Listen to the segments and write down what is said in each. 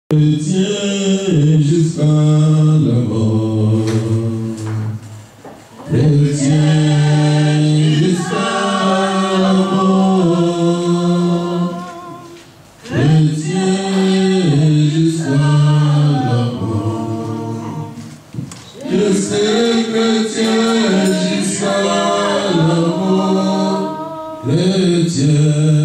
Chrétien jusqu'à la mort. Chrétien jusqu'à la mort. Chrétien jusqu'à la mort. Je serai chrétien jusqu'à la mort. Chrétien.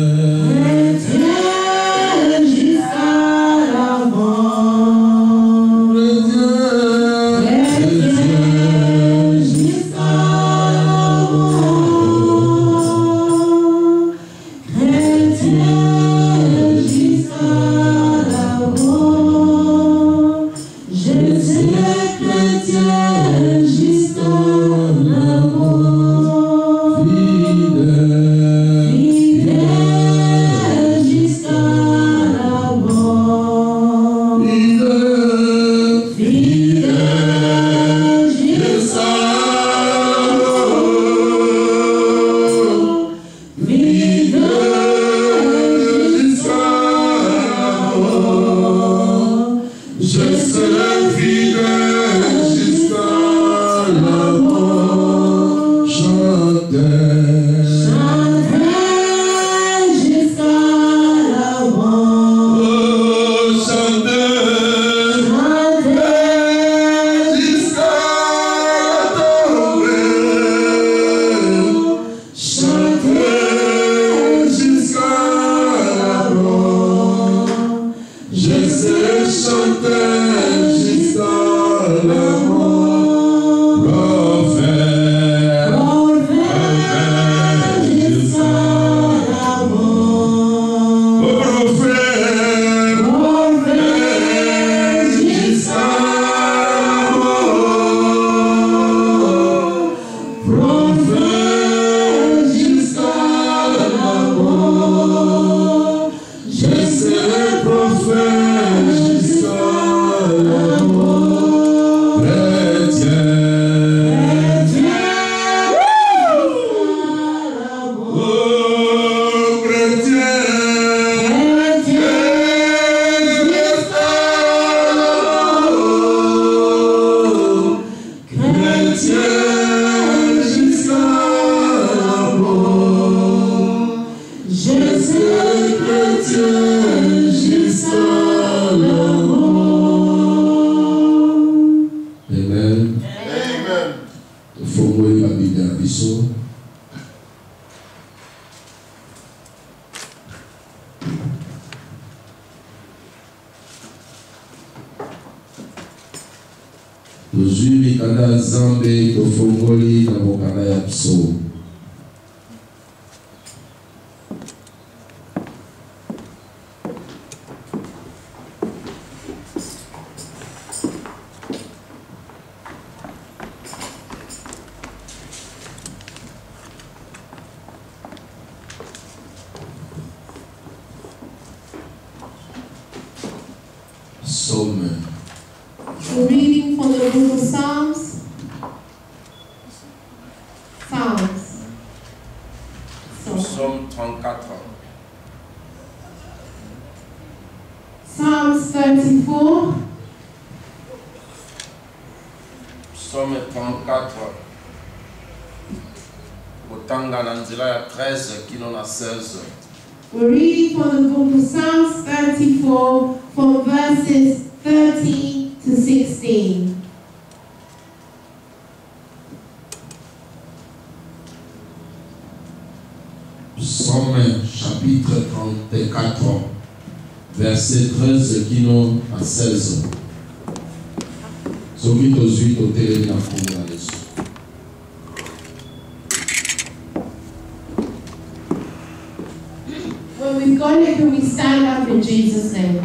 We're reading from the book of Psalms. Psaume 34. Psalms 34. Psaume 34. Botanga na nzela ya 13 kino na 16. We're reading from the book of Psalms 34 from verses 13 to 16. Psaume chapitre 34, verset 13 kino à 16. Soki tozwi totelemi na kombo ya Yesu. When we've got it, can we stand up in Jesus' name?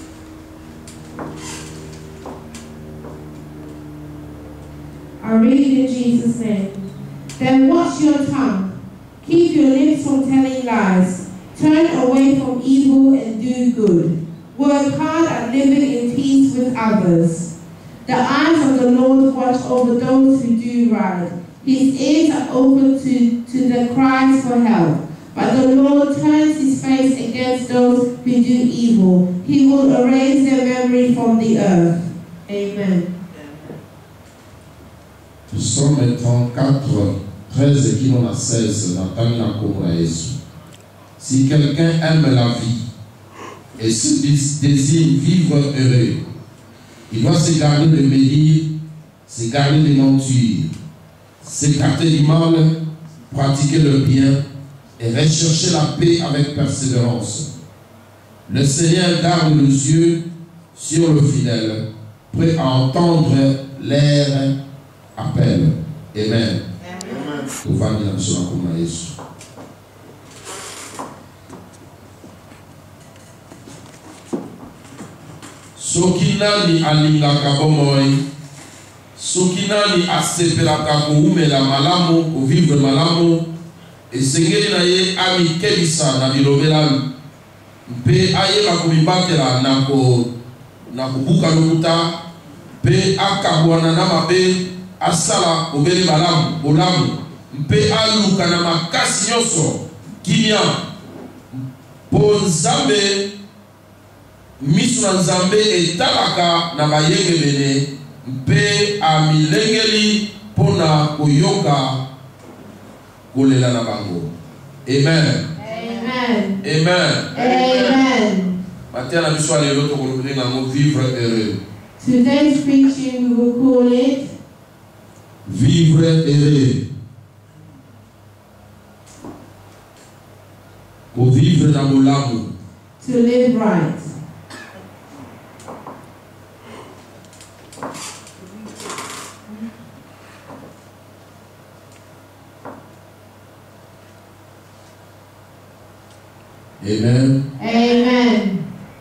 I read in Jesus' name. Then watch your tongue. Keep your lips from telling lies. Turn away from evil and do good. Work hard at living in peace with others. The eyes of the Lord watch over those who do right. His ears are open to the cries for help. But the Lord turns his face against those who do evil. He will erase their memory glory from the earth. Amen. Psaume 34, 13 qui n'en a 16 dans Tamina Komra Yesu. Si quelqu'un aime la vie et se désire vivre heureux, il doit se garder de médire, se garder des mentures, s'écarter du mal, pratiquer le bien et rechercher la paix avec persévérance. Le Seigneur garde les yeux sur le fidèle, prêt à entendre leur appel. Amen. Amen. Soki nani alingaka bomoi, soki nani asepelaka koumela malamu, kovivre malamu, esengeli na ye amikebisa na bilobela mpe ayeba komibatela na kobuka lokuta mpe akabwana na mabe asala obele bolamu mpe aluka na makasi nyonso kimia mpo Nzambe misu na Nzambe etalaka na bayengemene mpe amilengeli mpona koyoka kolela na bango. Amen. Amen. Amen. Amen. Matin na biso alelo tokolobi nango vivre heureux. Today's preaching we will call it Vivre heureux. Ko vivre na molamu. to live right. Amen. Amen.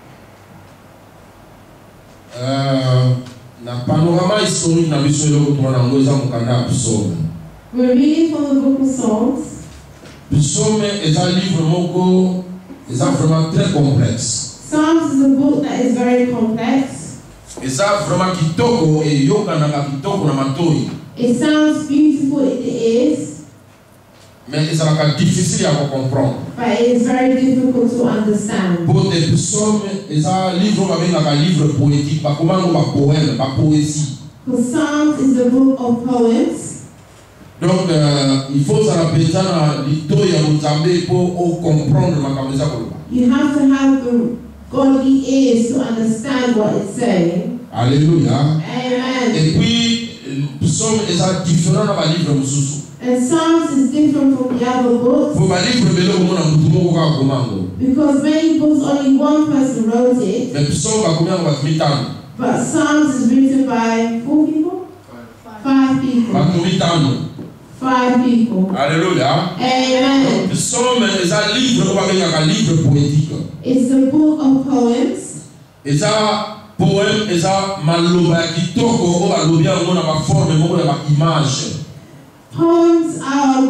Na panorama historique na biso eloko tona nango eza mokanda ya psaume. We're reading from the book of Psalms. Psaume eza livre moko eza vraiment très complexe. Psalms is a book that is very complex. Eza vraiment kitoko eyokanaka kitoko na matoi. It sounds beautiful in the ears, Mais ezalaka difficile ya comprendre. but it is very difficult to understand. Pour des psaumes, eza livre babengaka livre poétique, bakomango ba poème, ba poésie. Because Psalms is a book of poems. Donc il faut ça rappeler na lito ya Nzambe pour comprendre makambo eza koloba. You have to have the godly ears to understand what it's saying. Alléluia. Amen. Et puis psaume eza différent na ba livre mususu. And Psalms is different from the other books Pour ba livre belo komona mutu moko ka komango. because many books only one person wrote it, Mais psaume ba komia ba mitano. but Psalms is written by 4 people? 5 people. Ba mitano. 5 people. Alléluia. Amen. Psaume eza livre ba bengaka livre poétique. It's a book of poems. Eza poème eza maloba ya kitoko o alobi yango na ba forme moko ya ba image. Poems are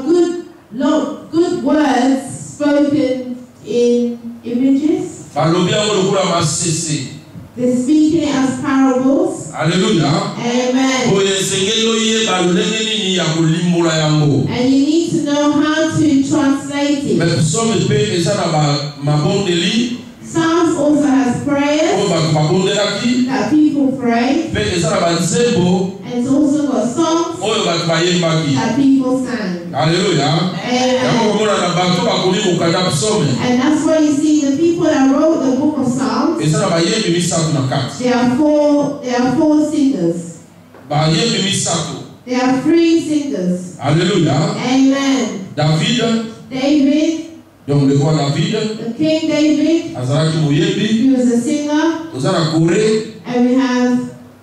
good words spoken in images. Balobi yango lokola masese. They're speaking it as parables. Alléluia. Amen. Oyo esengeli oyeba lolenge nini ya kolimbola yango. And you need to know how to translate it. Mais psaume mpe eza na ba mabondeli Psalms also has prayers oyo bato babondelaki that people pray. mpe eza na banzembo And it's also got songs oyo bato bayembaki. that people sang. Alléluia. Yango Amen. komona na bato bakomi kokanda psaume And that's why you see the people that wrote the book of Psalms, eza na bayembi misato na kati. there are four singers. Bayembi misato. There are 3 singers. Alléluia. Amen. David, donc le roi David the King David, azalaki moyembi. he was a singer. Toza na Corée. And we have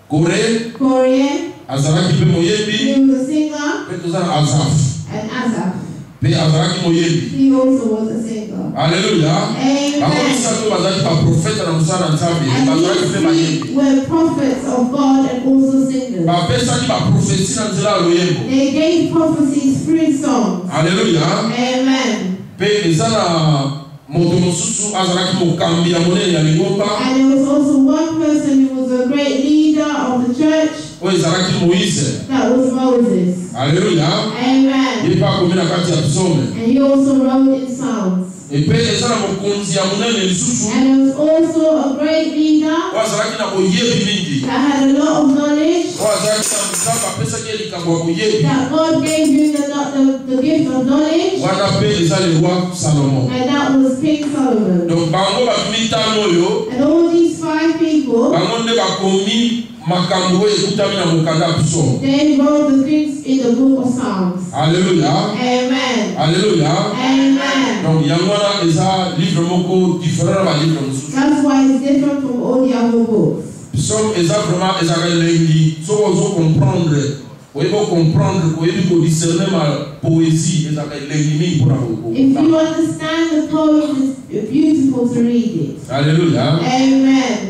Korean, azalaki mpe moyembi. he was a singer. Mpe toza na Asaph And Asaph, mpe azalaki moyembi. he also was a singer. Alléluia. Bango Amen. misato bazalaki baprofete na mosala na Nzambe. Bazalaki mpe And bayembi. these were prophets of God and also singers. Bapesaki baprofesi na nzela ya loyembo. They gave prophecies through songs. Alléluia. Amen. Mpe eza na moto mosusu azalaki mokambi ya monene ya lingomba And there was also one person who was a great leader of the church. oyo ezalaki Moïse. That was Moses. Alléluia. Amen. Ye mpe akomi na kati ya psaume. And he also wrote in Psalms. Et puis les gens ont conduit à mon âme les sous. And he was also a great leader Quoi ça qui n'a pas yé mingi. that had a lot of knowledge. Quoi ça qui n'a pas pensé qu'il y a quoi yé. That God gave him the gift of knowledge. On appelle les gens le roi Salomon. And that was King Solomon. Donc bango ba mitano yo. And all these 5 people, Bango ne ba komi makambo ekutami na mokanda puso. they wrote the things in the book of Psalms. Alléluia. Amen. Alléluia. Amen. Donc yangwana eza livre moko différent ba livre mosusu. That's why it's different from all the other books. Psaume eza vraiment eza lengi. So ozo comprendre. Oyebi comprendre, oyebi ko discerner ma poésie eza lengi mingi pour na. If you understand the poem, it's beautiful to read it. Alléluia. Amen.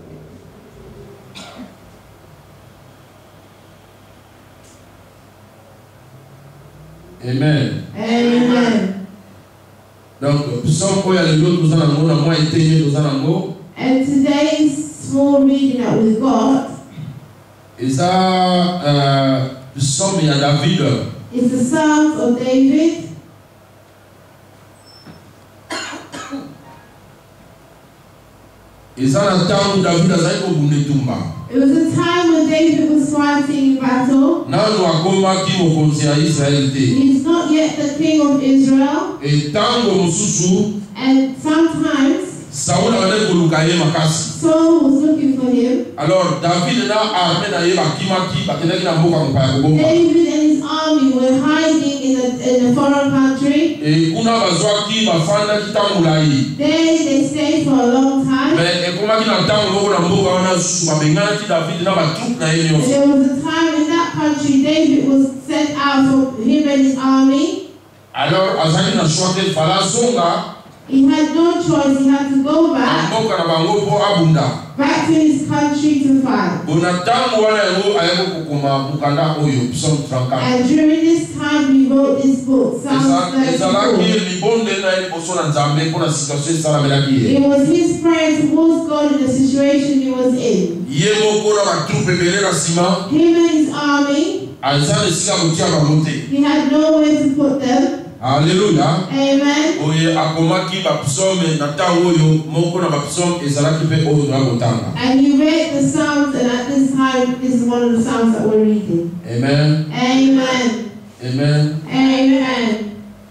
Amen. Amen. Donc, psaume oya lelo tozana ngo na mwa etenye tozana ngo. And today's small reading that we got Eza psaume ya David. is the Psalms of David. Eza na tangu David azali kobunda tumba. It was a time when David was fighting in battle. Nanu akomaki mokonzi ya Israel te. He's not yet the king of Israel. Et tango mosusu And sometimes Saoul avait koluka ye makasi. Saul was looking for him. Alors David na armée na ye bakimaki bakendaki na mboka mopaya koboma. David and his army were hiding in a foreign country. Et kuna bazwaki bafandaki tango molai. There they stayed for a long time. Mais ekomaki na tango moko na mboka wana susu babenganaki David na batroupe na ye And nyonso. there was a time in that country David was sent out for him and his army. Alors azalaki na choix te fala zonga He had no choice, he had to go back mboka na bango po abunda. to his country to fight. Bona tango wana yango ayako kokoma mukanda oyo Psaume 34. And during this time he wrote this book, Psalms 34. ezalaki libonde na ye liboso na Nzambe mpona situation esalamelaki ye. It was his prayer towards God in the situation he was in. Ye moko na batroupe ebele na nsima Him and his army, aza na esika kotia bango te. he had nowhere to put them. Alleluya. Amen. Oye akomaki bapsaume na ntango oyo moko na bapsaume ezalaki mpe oyo toya kotanga. And he read the Psalms, and at this time, this is one of the Psalms that we're reading. Amen. Amen. Amen. Amen.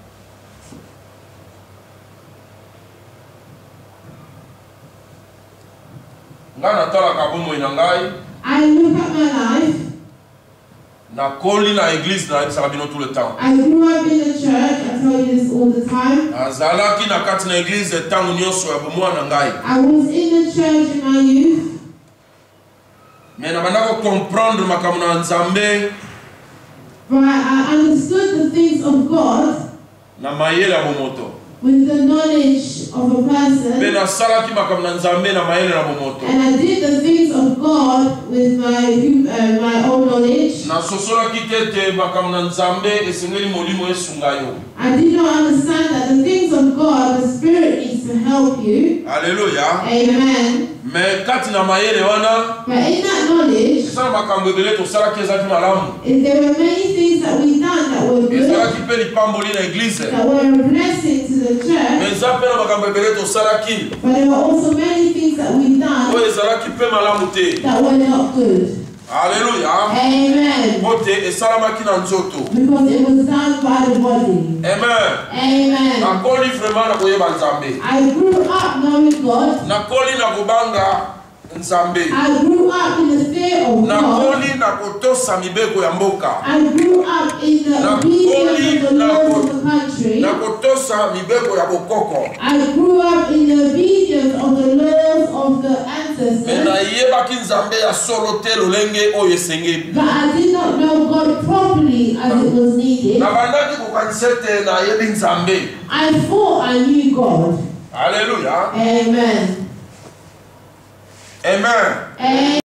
Nga natalaka bomoi na ngai I look at my life. nakoli na église na yebisaka bino tout le temps. I grew up in the church. I tell you this all the time. azalaki na kati na église ntango nyonso ya bomoi na ngai. I was in the church in my youth. Me nabanda kocomprendre makambo na Nzambe But I understood the things of God na mayele ya bomoto. with the knowledge of a Mpe person. nasalaki makambo na Nzambe na mayele na bomoto. And I did the things of God with my own knowledge. nasosolaki te makambo na Nzambe esengeli molimo esunga yo. I did not understand that the things of God, the Spirit needs to help you. Alleluya. Amen. Me kati na mayele wana But in that knowledge, esala makambo ebele tosalaki ezalaki malamu. there were many things that we done that were good, ezalaki mpe lipamboli na église. that were a blessing to the Me church. eza mpe na makambo ebele tosalaki But there were also many things that we done oyo ezalaki mpe malamu te. that were not good. Alleluya. Amen. Ote esalamaki na nzoto. Because it was done by the body. Amen. Amen. nakoli vraiment na koyeba Nzambe. I grew up knowing God. nakoli na kobanga Nzambe. I grew up in the fear of God. nakoli na kotosa mibeko ya mboka. I grew up in the obedience of the laws of the country. na kotosa mibeko ya bokoko. I grew up in the obedience of the laws of the Me ancestors. nayebaki Nzambe ya solo te lolenge oyo esengeli. But I did not know God properly as it was needed. nabandaki kokanisa ete nayebi Nzambe. I thought I knew God. Alleluya. Amen. Amen. Amen.